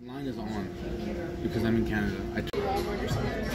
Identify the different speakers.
Speaker 1: Line is on because I'm in Canada. Walmart or something.